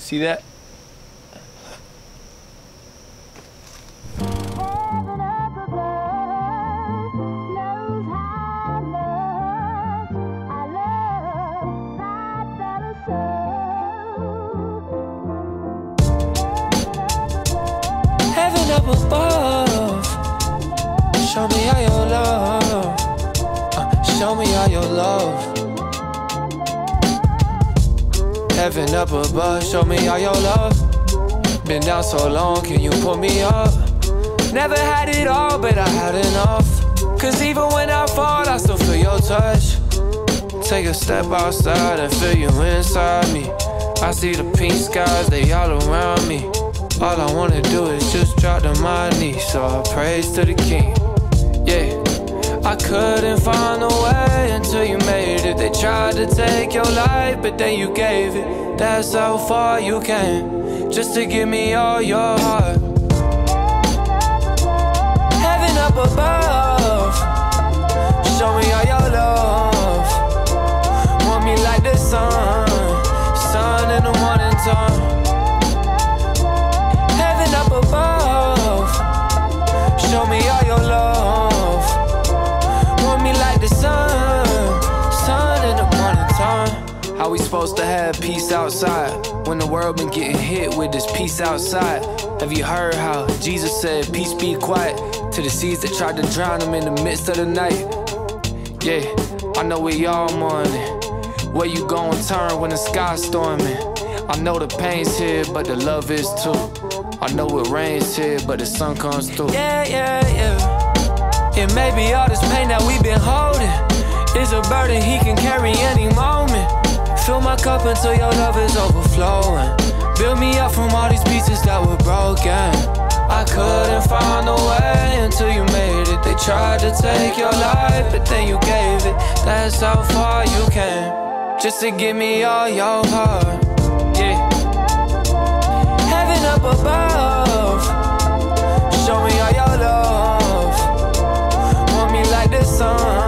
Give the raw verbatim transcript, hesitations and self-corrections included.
See that? Heaven up above, show me all your love. Uh, show me all your love. Heaven up above, show me all your love. Been down so long, can you pull me up? Never had it all, but I had enough. Cause even when I fall, I still feel your touch. Take a step outside and feel you inside me. I see the pink skies, they all around me. All I wanna do is just drop to my knees. So I praise to the King, yeah. I couldn't find a way until you made it. They tried to take your life, but then you gave it. That's how far you came, just to give me all your heart. Heaven up above, show me all your love. Want me like the sun, sun in the morning time. Heaven up above, show me all your love. Want me like the sun, sun in the morning time. How we supposed to have peace outside when the world been getting hit with this peace outside? Have you heard how Jesus said, peace be quiet, to the seas that tried to drown him in the midst of the night? Yeah, I know we all mourning. Where you gon' turn when the sky's storming? I know the pain's here, but the love is too. I know it rains here, but the sun comes through. Yeah, yeah, yeah. It may be all this pain that we've been holding is a burden he can carry any moment. Fill my cup until your love is overflowing. Build me up from all these pieces that were broken. I couldn't find a way until you made it. They tried to take your life, but then you gave it. That's how far you came, just to give me all your heart. Yeah. Heaven up above, show me all your love. Want me like the sun,